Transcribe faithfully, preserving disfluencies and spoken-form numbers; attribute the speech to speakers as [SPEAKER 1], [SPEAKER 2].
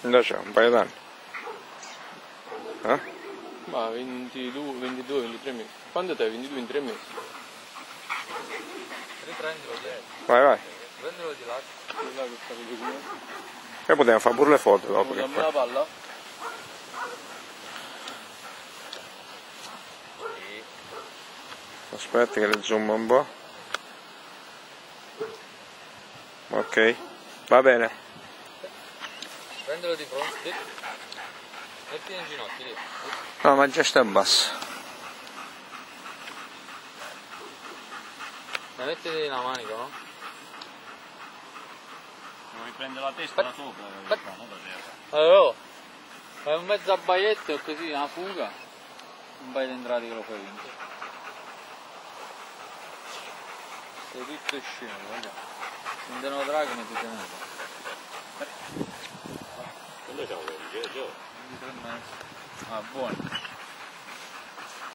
[SPEAKER 1] Invece un paio d'anni. Eh?
[SPEAKER 2] Ma ventidue, ventidue, ventitré mesi. Quando te? ventidue, ventitré mesi. Riprendilo di là.
[SPEAKER 1] Vai, vai.
[SPEAKER 2] Prendilo di là. Di là che sta qui.
[SPEAKER 1] E possiamo fare pure le foto dopo. Che
[SPEAKER 2] Dammi
[SPEAKER 1] poi...
[SPEAKER 2] la palla.
[SPEAKER 1] Aspetta che le zoom un po'. Ok, va bene.
[SPEAKER 2] Prendilo di fronte. Mettilo in ginocchio lì.
[SPEAKER 1] No, ma già sta basso.
[SPEAKER 2] La mettete nella manica, no?
[SPEAKER 3] Devi prendere la testa da sopra,
[SPEAKER 2] But...
[SPEAKER 3] no, non da terra.
[SPEAKER 2] Allora, fai un mezzo a baietto così, una fuga. Un paio di entrate che lo fai vinto. Sei tutto scemo, guarda. Un deno drago non ti tenete.
[SPEAKER 3] Quando siamo? ventitré giorni.
[SPEAKER 2] ventitré e mezzo. Ah, buono.